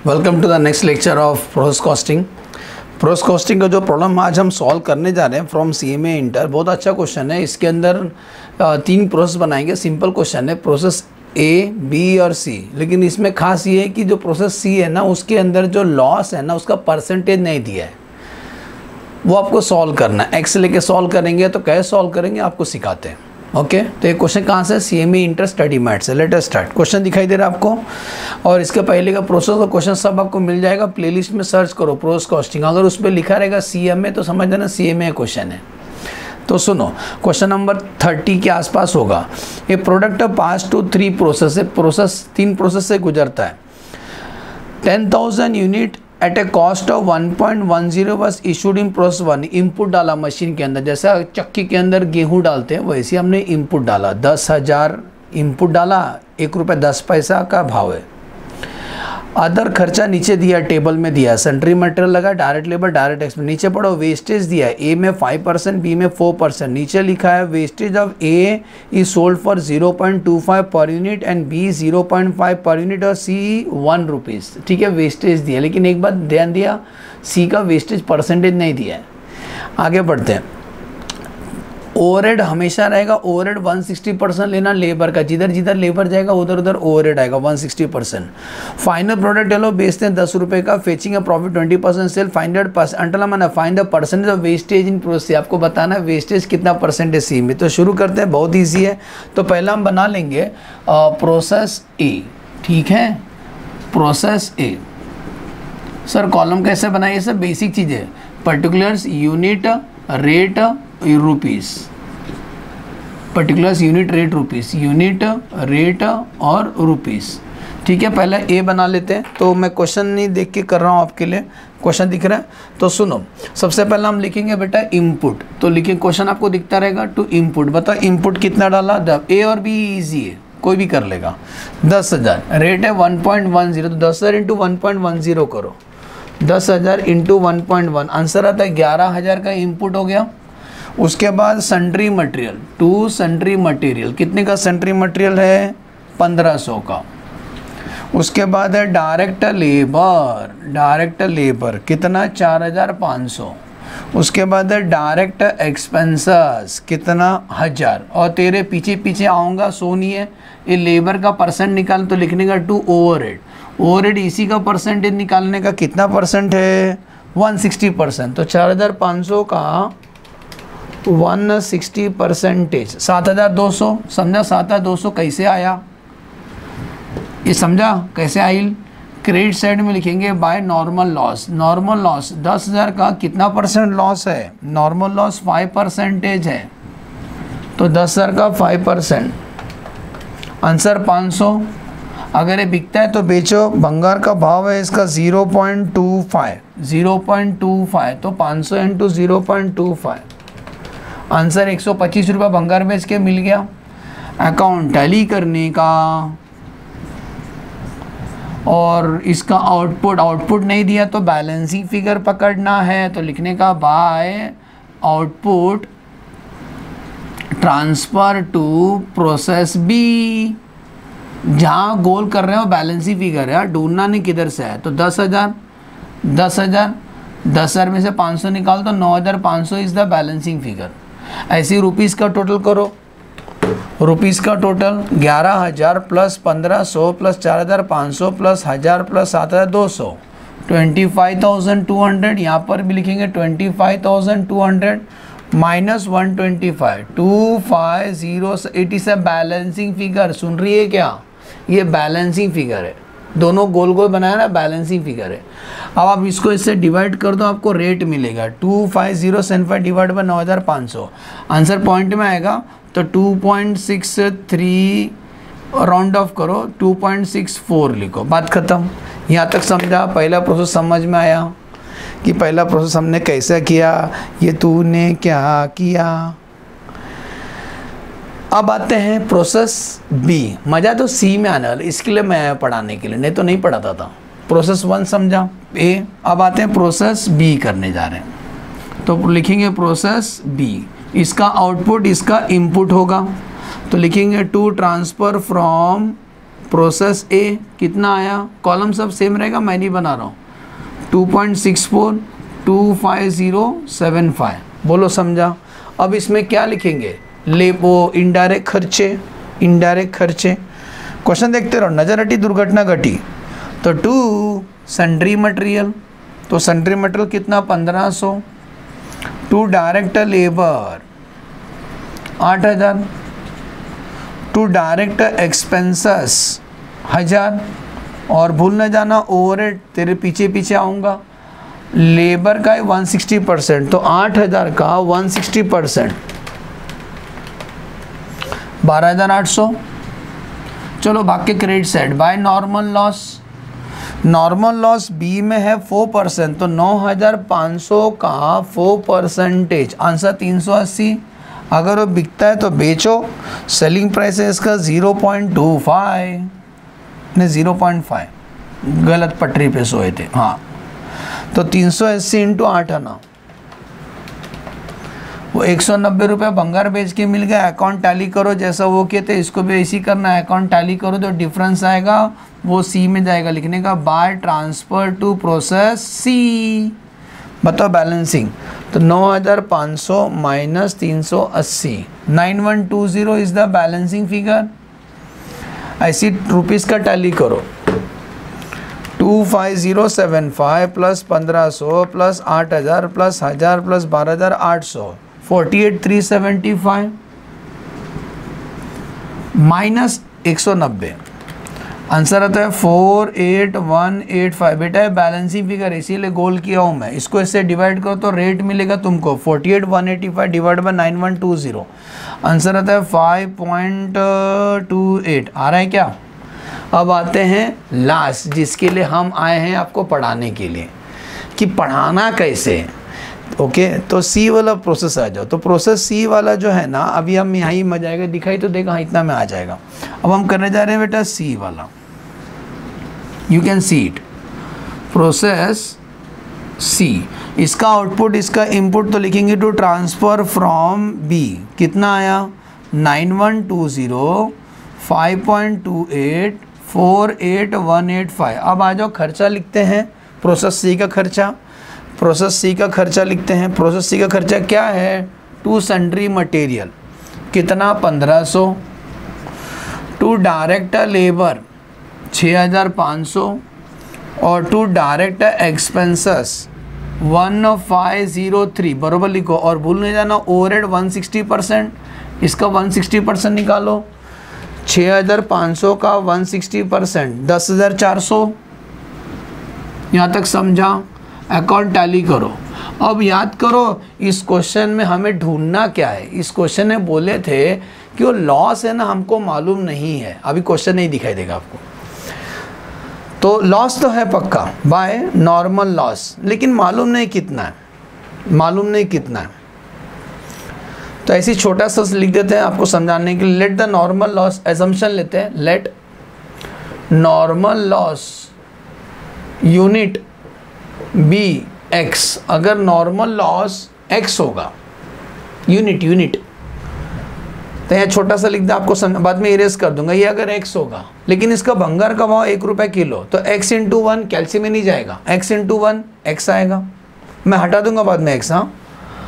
Welcome to the next lecture of process costing. Process costing का जो problem आज हम सॉल्व करने जा रहे हैं फ्रॉम CMA इंटर, बहुत अच्छा क्वेश्चन है। इसके अंदर 3 प्रोसेस बनाएंगे। सिंपल क्वेश्चन है, प्रोसेस A, B और C। लेकिन इसमें खास ये है कि जो प्रोसेस C है ना, उसके अंदर जो लॉस है ना, उसका परसेंटेज नहीं दिया है, वो आपको सॉल्व करना है। एक्स लेके सॉल्व करेंगे तो कैसे सॉल्व करेंगे आपको सिखाते हैं। ओके, तो ये क्वेश्चन कहाँ से? CMA इंटर स्टडी मैट से। Let us start. क्वेश्चन दिखाई दे रहा है आपको, और इसके पहले का प्रोसेस का क्वेश्चन सब आपको मिल जाएगा। प्लेलिस्ट में सर्च करो प्रोसेस कॉस्टिंग, अगर उस पर लिखा रहेगा CMA तो समझ लेना CMA क्वेश्चन है। तो सुनो, क्वेश्चन नंबर 30 के आसपास होगा। ये प्रोडक्ट पास टू 3 प्रोसेस है, प्रोसेस 3 प्रोसेस से गुजरता है। 10,000 unit at a cost of 1.10 बस इशूड इन प्रोसेस 1। इनपुट डाला मशीन के अंदर, जैसा चक्की के अंदर गेहूं डालते हैं वैसे हमने इनपुट डाला। 10,000 इनपुट डाला, ₹1.10 का भाव है। अदर खर्चा नीचे दिया, टेबल में दिया। सेंट्री मटेरियल लगा, डायरेक्ट लेबर, डायरेक्ट एक्सपेंस। नीचे पढ़ो, वेस्टेज दिया है, A में 5%, B में 4%। नीचे लिखा है wastage of A is sold for 0.25 per unit and B 0.5 per unit और C 1 रुपीज़। ठीक है, वेस्टेज दिया, लेकिन एक बात ध्यान दिया, C का वेस्टेज परसेंटेज नहीं दिया है। आगे बढ़ते हैं। ओवरहेड हमेशा रहेगा, ओवरहेड 160% लेना लेबर का। जिधर जिधर लेबर जाएगा उधर उधर ओवरहेड आएगा 160%। फाइनल प्रोडक्ट चलो बेचते हैं 10 रुपये का, fetching a profit 20% sale, find the percentage of wastage in process. आपको बताना है वेस्टेज कितना परसेंटेज सी में। तो शुरू करते हैं, बहुत ईजी है। तो पहला हम बना लेंगे प्रोसेस A। ठीक है, प्रोसेस A। सर कॉलम कैसे बनाए? ये सब बेसिक चीज़ें, particulars, unit, rate, rupees. Particulars, unit, rate, rupees. Unit, rate और रुपीस। ठीक है, पहले ए बना लेते हैं। तो मैं क्वेश्चन नहीं देख के कर रहा हूँ, आपके लिए क्वेश्चन दिख रहा है। तो सुनो, सबसे पहले हम लिखेंगे बेटा इनपुट। तो लिखिए, क्वेश्चन आपको दिखता रहेगा टू इनपुट। बताओ इनपुट कितना डाला? A और B ईजी है, कोई भी कर लेगा। 10,000, रेट है 1.10, तो 10,000 इंटू 1.10 करो। 10,000 इंटू 1.1, आंसर आता है 11,000 का इनपुट हो गया। उसके बाद sundry material, to sundry material, कितने का सन्ड्री मटेरियल है? 1,500 का। उसके बाद है डायरेक्ट लेबर, डायरेक्ट लेबर कितना? 4,500। उसके बाद है डायरेक्ट एक्सपेंसेस, कितना? 1,000। और तेरे पीछे पीछे आऊँगा, सोनी है, ये लेबर का परसेंट निकाल, तो लिखने का टू ओवरहेड। ओवरहेड इसी का परसेंटेज निकालने का कितना परसेंट है? 160%। तो 4,500 का 160%। 7,200, समझा? 7,200 कैसे आया, ये समझा कैसे आई? क्रेडिट साइड में लिखेंगे by normal loss. Normal loss 10,000 का कितना परसेंट लॉस है? नॉर्मल लॉस 5% है, तो 10,000 का 5%। आंसर 500। अगर ये बिकता है तो बेचो। भंगार का भाव है इसका 0.25, 0.25, तो 500 इंटू 0.25। आंसर 125 रुपये भंगार बेच के मिल गया। अकाउंट टैली करने का, और इसका आउटपुट नहीं दिया तो बैलेंसिंग फिगर पकड़ना है। तो लिखने का by output transfer to process B। जहाँ गोल कर रहे हो बैलेंसिंग फिगर है, ढूंढना नहीं किधर से है। तो 10,000, 10,000, 10,000 में से 500 निकाल तो 9,500 इज द बैलेंसिंग फिगर। ऐसे रुपीस का टोटल करो। रुपीस का total 11,000 plus 1,500 plus 4,500 plus 1,000 plus 7,200, 25,200। यहाँ पर भी लिखेंगे 25,200 minus 125, 250। It is a balancing figure. सुन रही है क्या? ये बैलेंसिंग फिगर है, दोनों गोल गोल बनाया ना, बैलेंसिंग फिगर है। अब आप इसको इससे डिवाइड कर दो, आपको रेट मिलेगा 25075 डिवाइड बाय 9,500। आंसर पॉइंट में आएगा तो 2.63 राउंड ऑफ करो, 2.64 लिखो। बात खत्म। यहाँ तक समझा? पहला प्रोसेस समझ में आया कि पहला प्रोसेस हमने कैसा किया, ये तूने क्या किया। अब आते हैं प्रोसेस B। मज़ा तो C में आने वाला, इसके लिए मैं पढ़ाने के लिए, नहीं तो नहीं पढ़ाता था। प्रोसेस 1 समझा A। अब आते हैं प्रोसेस B करने जा रहे हैं। तो लिखेंगे प्रोसेस B, इसका आउटपुट इसका इनपुट होगा। तो लिखेंगे to transfer from process A कितना आया, कॉलम सब सेम रहेगा, मैं नहीं बना रहा हूँ, 2.642507 बोलो समझा। अब इसमें क्या लिखेंगे, वो इनडायरेक्ट खर्चे, इनडायरेक्ट खर्चे। क्वेश्चन देखते रहो, नजर हटी दुर्घटना घटी, तो 2 सन्ड्री मटेरियल, तो सन्ड्री मटेरियल कितना 1500, 2 डायरेक्ट लेबर 8000, 2 डायरेक्ट एक्सपेंसेस 1000, और भूल न जाना ओवरहेड, तेरे पीछे पीछे आऊँगा, लेबर का 160%, तो 8000 का 160% 12800। चलो भाग के credit side, by normal loss, normal loss B में है 4%, तो 9500 का 4%, आंसर 380। अगर वो बिकता है तो बेचो, सेलिंग प्राइस है इसका 0.25 ने 0.5, गलत पटरी पे सोए थे, हाँ, तो 380 इंटू 8 आना, वो 190 रुपये भंगार बेच के मिल गया। अकाउंट टैली करो, जैसा वो कहते हैं इसको भी ऐसी करना है, अकाउंट टैली करो तो डिफरेंस आएगा वो सी में जाएगा, लिखने का by transfer to process C. बताओ बैलेंसिंग, तो 9500 minus 380, 9120 is the balancing figure. ऐसी रुपीज़ का टैली करो, 25075 plus 1500 plus 8000 plus 1000 plus 12800, 48375 minus 190, answer आता है 48185। बेटा है बैलेंसिंग फिगर, इसीलिए गोल किया हूँ मैं, इसको इससे डिवाइड करो तो रेट मिलेगा तुमको 48185 डिवाइड बाय 9120, आंसर आता है 5.28। आ रहा है क्या। अब आते हैं लास्ट, जिसके लिए हम आए हैं आपको पढ़ाने के लिए कि पढ़ाना कैसे। ओके, तो सी वाला प्रोसेस आ जाओ। तो प्रोसेस सी वाला जो है ना, अभी हम यहाँ ही मजा आएगा, दिखाई तो देगा, हाँ इतना में आ जाएगा। अब हम करने जा रहे हैं बेटा सी वाला, you can see it, process C. इसका आउटपुट, इसका इनपुट तो लिखेंगे टू ट्रांसफर फ्रॉम बी, कितना आया 9120 5.28 48185। अब आ जाओ खर्चा लिखते हैं, प्रोसेस सी का खर्चा, प्रोसेस सी का खर्चा लिखते हैं। प्रोसेस सी का खर्चा क्या है, 2 सन्ड्री मटेरियल कितना 1500, 2 डायरेक्ट लेबर 6500 और 2 डायरेक्ट एक्सपेंसेस 1503, बरोबर लिखो और भूल नहीं जाना ओवरहेड 160%, इसका 160% निकालो, 6500 का 160% 10400। यहाँ तक समझा, अकाउंट टैली करो। अब याद करो इस क्वेश्चन में हमें ढूंढना क्या है। इस क्वेश्चन में बोले थे कि वो लॉस है ना, हमको मालूम नहीं है, अभी क्वेश्चन नहीं दिखाई देगा आपको। तो लॉस तो है पक्का बाय नॉर्मल लॉस, लेकिन मालूम नहीं कितना है, मालूम नहीं कितना है। तो ऐसी छोटा सा लिख देते हैं आपको समझाने के लिए। Let the normal loss, assumption लेते हैं, let normal loss unit be X. अगर नॉर्मल लॉस एक्स होगा, यूनिट तो यहाँ छोटा सा लिख दे, आपको बाद में इरेज कर दूंगा। ये अगर x होगा, लेकिन इसका भंगार का भाव 1 रुपये किलो, तो x इंटू 1 कैल्शियम में नहीं जाएगा, x इंटू 1 x आएगा, मैं हटा दूंगा बाद में x। हाँ,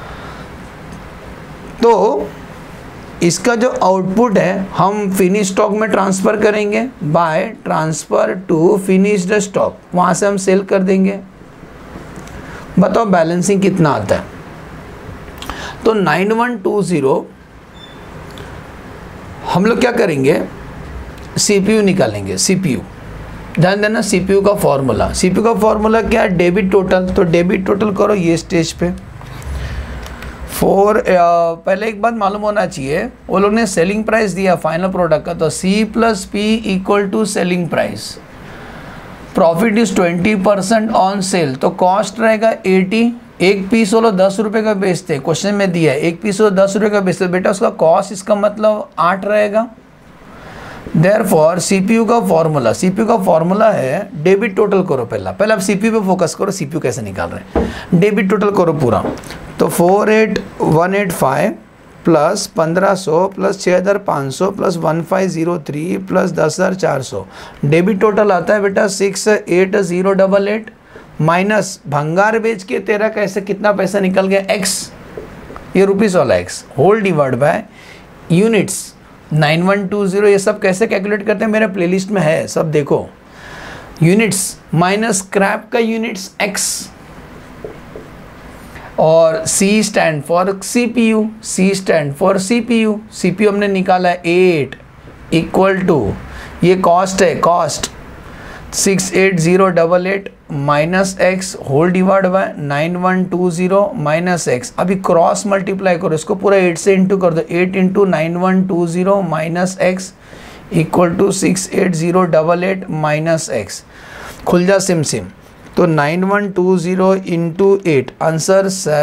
तो इसका जो आउटपुट है हम फिनिश स्टॉक में ट्रांसफ़र करेंगे by transfer to finished stock, वहाँ से हम सेल कर देंगे। बताओ बैलेंसिंग कितना आता है। तो 9120 हम लोग क्या करेंगे, CPU निकालेंगे। CPU ध्यान देना, CPU का फॉर्मूला, CPU का फॉर्मूला क्या है, डेबिट टोटल। तो डेबिट टोटल करो ये स्टेज पे। पहले एक बात मालूम होना चाहिए, वो लोग ने सेलिंग प्राइस दिया फाइनल प्रोडक्ट का, तो C + P = selling price. Profit is 20% on sale, तो कॉस्ट रहेगा 80। एक पीस वो लोग 10 रुपये का बेचते, क्वेश्चन में दिया है एक पीस वो 10 रुपये का बेचते, बेटा उसका कॉस्ट इसका मतलब 8 रहेगा। देयरफॉर CPU का फॉर्मूला है, डेबिट टोटल करो पहले आप CPU पे फोकस करो, CPU कैसे निकाल रहे हैं। डेबिट टोटल करो पूरा, तो 48185 plus 1500 plus 6500 plus 1503 plus 10,400। Debit total आता है बेटा 68088 माइनस भंगार बेच के तेरा कैसे कितना पैसा निकल गया x, ये रुपीस वाला x whole divide by units 9120। ये सब कैसे कैलकुलेट करते हैं मेरे प्लेलिस्ट में है सब, देखो। यूनिट्स माइनस स्क्रैप का यूनिट्स x और C stand for CPU, C stand for CPU, CPU हमने निकाला है 8 इक्वल टू ये कॉस्ट है, cost 68088 minus x whole divide by 9120 minus x. अभी क्रॉस मल्टीप्लाई करो, इसको पूरा 8 से इंटू कर दो, 8 into 9120 minus x equal to 68088 minus x. खुल जा सिम सिम, तो 9120 into 8 answer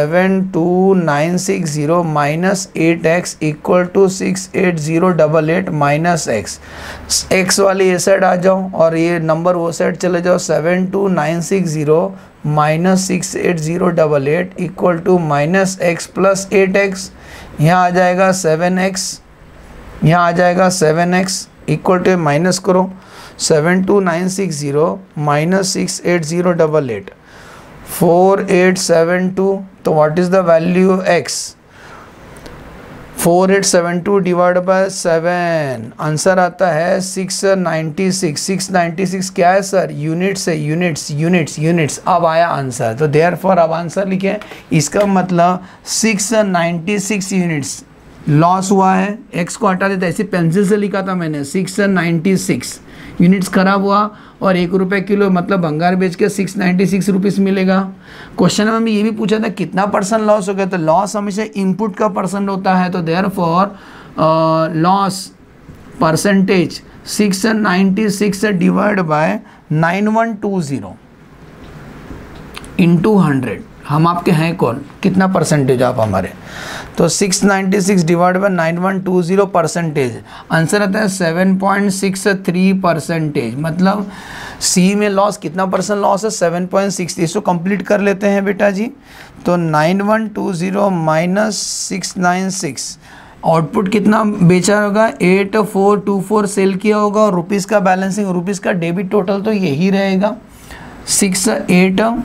72960 minus 8x equal to 68088 minus x. X वाली ये साइड आ जाओ और ये नंबर वो साइड चले जाओ, 72960 minus 68088 equal to minus x plus 8x। यहाँ आ जाएगा 7x, यहाँ आ जाएगा 7x इक्वल टू माइनस करो 72960 माइनस 68088 4872। तो what is the value x? 4872 divide by 7 answer आता है 696। 696 क्या है सर? यूनिट्स है, यूनिट्स यूनिट्स यूनिट्स। अब आया आंसर, तो देयरफॉर अब आंसर लिखे, इसका मतलब 696 यूनिट्स लॉस हुआ है। x को हटा देता, ऐसे पेंसिल से लिखा था मैंने, 696 यूनिट्स खराब हुआ और 1 रुपये किलो, मतलब भंगार बेच के 696 रुपीज़ मिलेगा। क्वेश्चन में हमें ये भी पूछा था कितना परसेंट लॉस हो गया, तो लॉस हमेशा इनपुट का परसेंट होता है, तो therefore loss percentage 696 divide by 9120 into 100। हम आपके हैं कौन, कितना परसेंटेज आप हमारे, तो 696 डिवाइड बाय 9120 परसेंटेज, आंसर आता है 7.63%। मतलब सी में लॉस कितना परसेंट लॉस है, 7.63। इसको कंप्लीट कर लेते हैं बेटा जी, तो 9120 माइनस 696, आउटपुट कितना बेचा होगा, 8424 सेल किया होगा, और रुपीज़ का बैलेंसिंग, रुपीज़ का डेबिट टोटल तो यही रहेगा 68088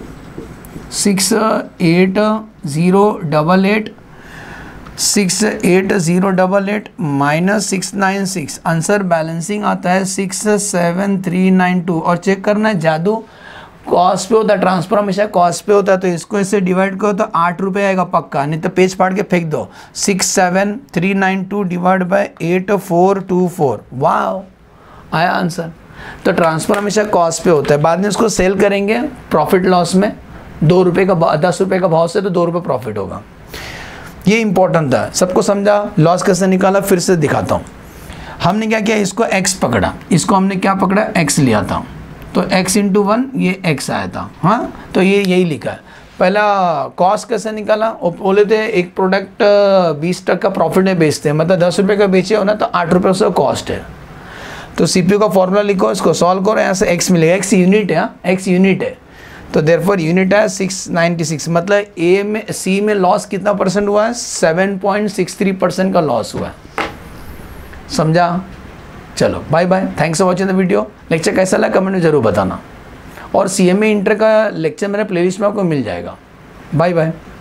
68088 माइनस 696, आंसर बैलेंसिंग आता है 67392। और चेक करना है जादू कॉस्ट पे होता है, ट्रांसफर हमेशा कॉस्ट पे होता है, तो इसको इससे डिवाइड करो तो 8 रुपये आएगा पक्का, नहीं तो पेज फाड़ के फेंक दो। 67392 डिवाइड बाय 8424, वाह आया आंसर। तो ट्रांसफर हमेशा कॉस्ट पे होता है, बाद में इसको सेल करेंगे प्रॉफिट लॉस में, 2 रुपये का 10 रुपये का भाव से तो 2 रुपये प्रॉफिट होगा। ये इंपॉर्टेंट था, सबको समझा। लॉस कैसे निकाला फिर से दिखाता हूँ। हमने क्या किया, इसको x पकड़ा, इसको हमने क्या पकड़ा, x लिया था, तो x इंटू 1 ये x आया था। हाँ, तो ये यही लिखा है। पहला कॉस्ट कैसे निकाला, बोले थे एक प्रोडक्ट 20% प्रॉफिट में बेचते हैं, मतलब 10 रुपये का बेचे हो ना तो 8 रुपये उसका कॉस्ट है। तो CPU का फॉर्मूला लिखो, इसको सॉल्व करो, यहाँ से x मिलेगा, x यूनिट है, x यूनिट है, तो देयरफॉर यूनिट है 696। मतलब ए में सी में लॉस कितना परसेंट हुआ है, 7.63% का लॉस हुआ है। समझा? चलो bye bye, thanks for watching the video. Lecture कैसा लगा कमेंट में जरूर बताना, और CMA इंटर का लेक्चर मेरे प्लेलिस्ट में आपको मिल जाएगा। Bye bye.